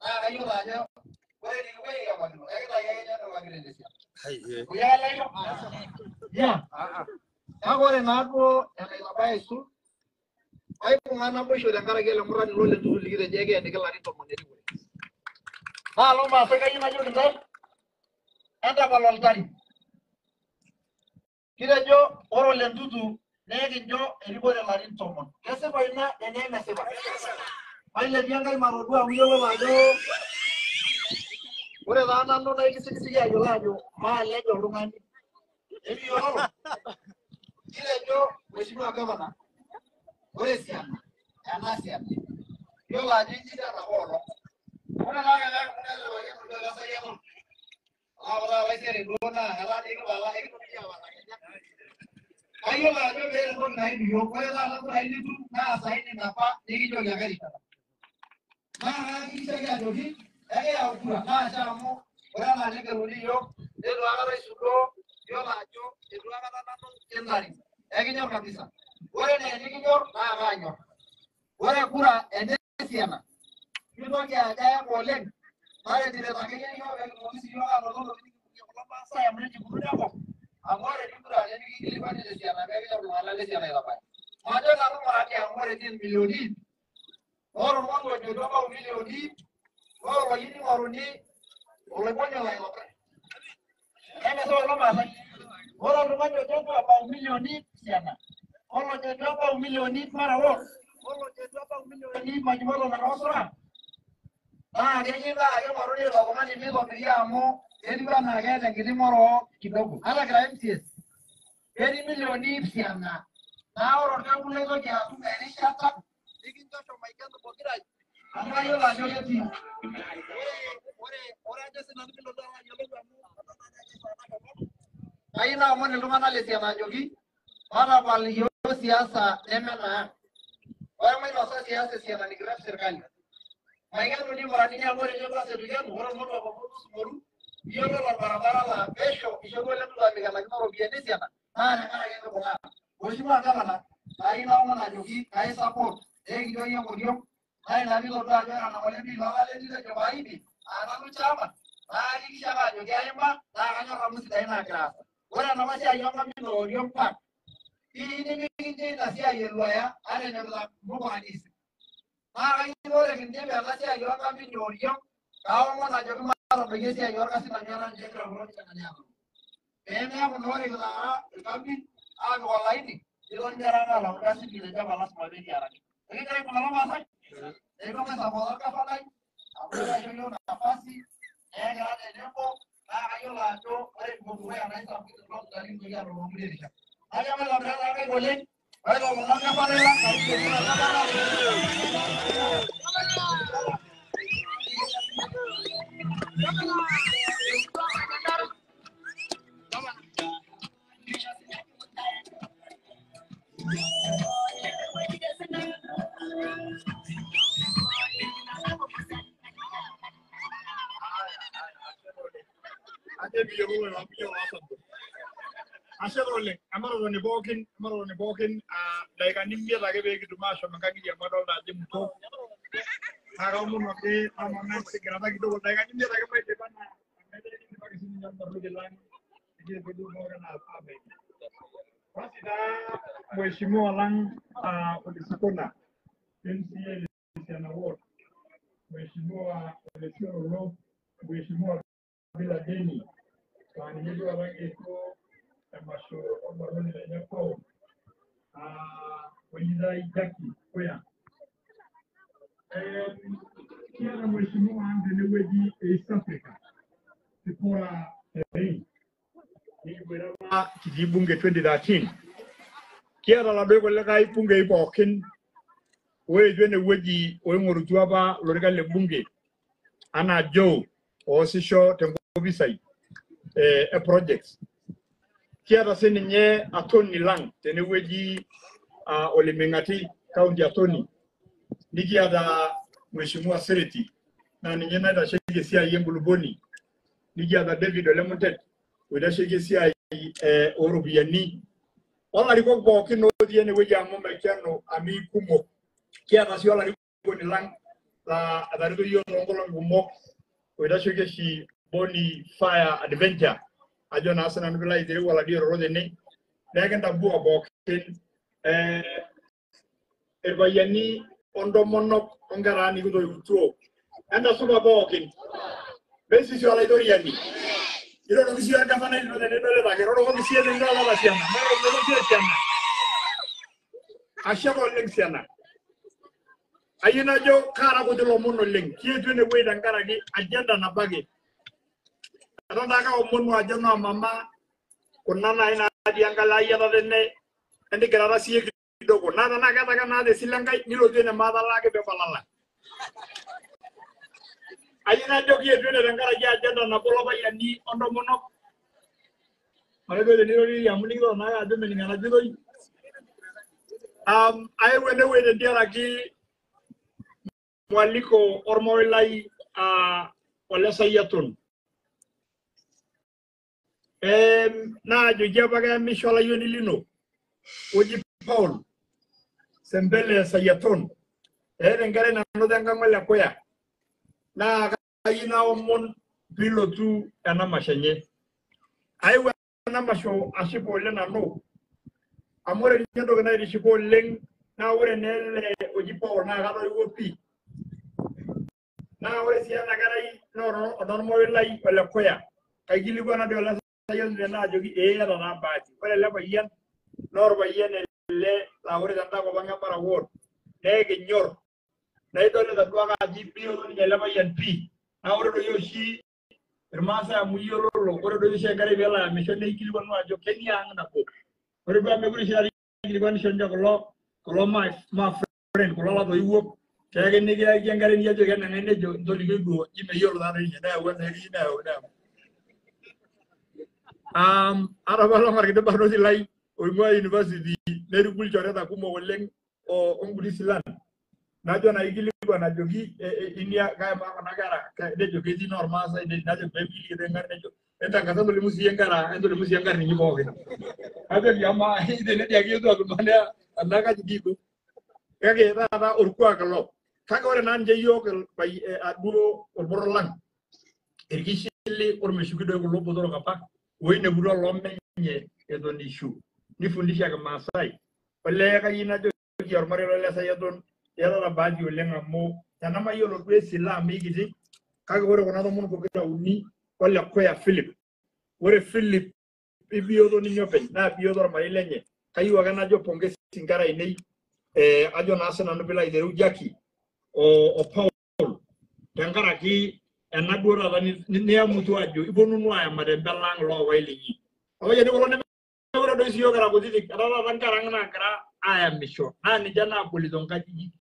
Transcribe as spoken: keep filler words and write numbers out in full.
naa kayiolo ajo ore nikipuoi aing'amakino ekitayakenya ilwakilin esiana. Kuyaa layo? Ya. Kake ore naaduo enaitabaya aisul aibung'a naboisho tenkaraki ele murrani lo lenturrur likitejo ekieniki ilarin tomon erikore. Naa lomaasai kayieu najoki ntae entapal oltari. Kitejo ore olentutu nekincho erikore ilarin tomon. Kesipa ina enee mesipa? Mailepie enkai matodua amu iyiololo ajo ore taa nanu naa ikisikisiki ayiolo ajo maalej oltung'ani. Ekiyiololo? Kitejo Mheshimiwa Gavana ore esiana ena siana yiolo ajo injida nabo olong. Ore naa kenyaake kuna lelo aa ore alaisiare duo naa etaa nikipala ekitumia apala kenya. Kayiolo ajo meeta entoki naidu iyiok. Ore taata kurai nitum naa saini napa nikijoki ake rishata. Naa kaakikishaki ajoki ekiyau kura naasha amu ore enaa negeluni iyiok neitu aikata aisudoo yiolo ajo eitu aikata nanu kintaring. Ekinyorr kabisa. Ore nee nikinyorr naa kaanyorr. Ore kura ene esiana mitoki ajo ayama oleng. Maretire akeyie iyiok pekitumoki siiyiok anoto ntokitin nikipuoyie kulo maasai amu nekipuonu enkop. Amu ore kura nemikikilikwani tesiana pekinyorr iltung'anak lesiana aitabaya. Majo nanu maati amu ore dii milioni ip ore oltung'ani ojo eitu ebau milioni ip ore oloyieu ning'oruni oloibonyo lailobaya. Emesipa kulo maasai. Ore oltung'ani ojo eitu ebau milioni ip siana olojo eitu ebau milioni ip marawo olojo eitu ebau milioni ip majimolo nanaosura naa keyieu naa king'oruni ilo tung'ani mitobiri amu etiu enaa keeta enkiti ng'oroo kidogo. Ata kira M C S ketii milioni ip siana naa ore orkekun laitoki atum erishata nikincho shomo aikenu pokirai amu kayiolo ajo ketii. Ore ore ajo sinanu pilotu alo ayiolou amu kayieu naomon iltung'anak lesiana ajoki matapal iyiok siasa neme naa. Ore mainosa siasa esiana nikirep sirkali. Maikenuni muradini amu ore iyiok lase tukenu ore olmoto opomoru sumoru iyiololo orbarabara laa pesho ishoruo ele tutu amikenakino iropiyiani esiana naa tenkaraki enibung'a. Mheshimiwa Gavana kayieu naomon ajoki kai support peekijo iyie enkoriong naa ina piilotu ajo ore enang'ole mpii loolale nitejo paaipi aa nanu chairman naakikisha ake ajo keima naa kanyorr amu sidain naagira aasa. Ore enapa siai oonkamin ooriong park kii nimikincho ina siai eluaya atenyokita mukoanisi. Naa kayieu ore kindip ena siai oonkamin ooriong kaomon ajoki matabaiki esiai orkasin amu etaa ninche egira kulo kijanani aatum. Peemeeku naa ore kitaara ilkamin aapik olaini nilo ninche taata alau irkasin litejo apa lasima pekiaraki. Ekigira aibung'a kulo maasai? Ekipuo aisapot orgavanai amu etaisho iyiok nafasi neekira tenebo naa kayiolo ajo ore kipuo dukuya naa isapukin kulo sidain nikintoki atum toonkulie rishat. Najo maitobira taa nkaik oleng maitoomono orgavanai lang Ashe oleng, amaroro ni pookin, amaroro ni pookin, daikani imiet ake pee kitum aashom nkang'itie amu adolta ajo emuto. Naa kaomonu ake amanaa enkisingirata kidogo daikani imiet ake maidipa naa nekidipaki sininye orbarnoti lang nikipuo duo pookin aabaiki. Basi taa Mheshimiwa lang Ole Sikona M C A Lesiana Ward, Mheshimiwa Ole Siororo, Mheshimiwa Bila Deni kwa ninyi duo apa eetuo emasho orbarnoti lenye Paul Koitai Jackie Koya. Kiata Mheshimiwa ang tenewueji e East Africa Sipora Terei nikiboita apa kitii bunge twenty thirteen. Kiata laduo kulikae bungei pookin oetuo enewueji oing'orutua apa lorikan le bunge anaa Joe oosisho tenkopisai e projects. Kiata sininye attorney lang tenewueji Ole Ming'ati county attorney. Nikiata Mheshimiwa Sereti naa ninye naitasheki esiai enkulupuoni. Nikiata David Ole Muntet oitasheki esiai ooropiyiani. Olarikok pookin otii enewueji amu maikeno ami kumok. Kiata sii olarikoni lang la adarido yo ngolo ngumok weda shoke shi boni fire adventure ajo na asana nbila idire wala di rode ne daga ndabu abokin eh erbayani ondo monok ongarani gudo yutuo anda suba bokin besi si wala idori yani iro no bisi anda fana ilo ne dole ba ro no bisi ne ngala la siana mero no bisi siana ashabo leng siana ayina jo kara ko de lo monno leng kietu ne we dan kara gi agenda na bage ada daga o monno agenda mama kunana ina diangala ya da ne andi gara siye dogo nada na kata kana de silangai nilo tene madala ke be balala ayina jo kietu ne dan kara gi agenda na bolo ba yani ondo monno mare be nilo ri amuni ro na adu me ngana jido um ai wende wende dia gi waliko ormoilai a wala sayatun em na jo jabaga mi shola yoni lino oji paul sembele sayatun ere ngare na no danga ngala koya na kayina omon pilotu ana mashenye aiwa na masho ashipo le na no amore nyendo gana ri shipo leng na wore nele oji paul na gado yopi na wore sia na garai no no don mo lai wala koya kay gili gona de wala sayon de na jogi e ya na baati wala la bayan nor bayan le la wore danda ko banga para wor lege nyor nay do le da duaga ji biyo ni la bayan pi na wore do yoshi hermasa mu yoro lo wore do yoshi gare bela mi shone gili gona jo kenya ngana ko wore ba me guri shari gili gona shonja ko lo ko lo ma ma friend ko la do yuop kaya ni kaya yang kali ni aja kan nene jo doli go ime yor da ni na wa na ni na na um ara balo mar kita baru silai o mo university ne ru bul jore ta kuma woleng o ngudi silan na jo na igili ko na jogi inia kaya ma na gara ka de jogi di normal sai de na jo bebi de ngar ne jo eta ka to limusi yengara endo limusi yengar ni bo ke ade yama ide ne dia gitu ko mana Allah ka ji ko kage ta ta urku akalo kaga wala nan je yogal bay aduro or borolang irgishili or meshugido ko lobo doro kapa woyne buro lomme nye edo ni shu ni fundisha ga masai wala ka yina jo yor mare wala sa yadon yara la baji wala ngamo tanama yolo be sila mi gizi kaga wala ko na mun ko gida uni wala ko ya philip wore philip ibiyo do ni nyope na biyo do mari lenye kayi waga na jo ponge singara inei eh ajo na asana no bila ideru jaki o o Paul tangara ki enadura la ni ni amutu ajo ibonu no aya madembelang lo waili o je ni wala ne wala do siyo gara goditi ara la tangara ngana kara aya misho na ni jana boli don kaji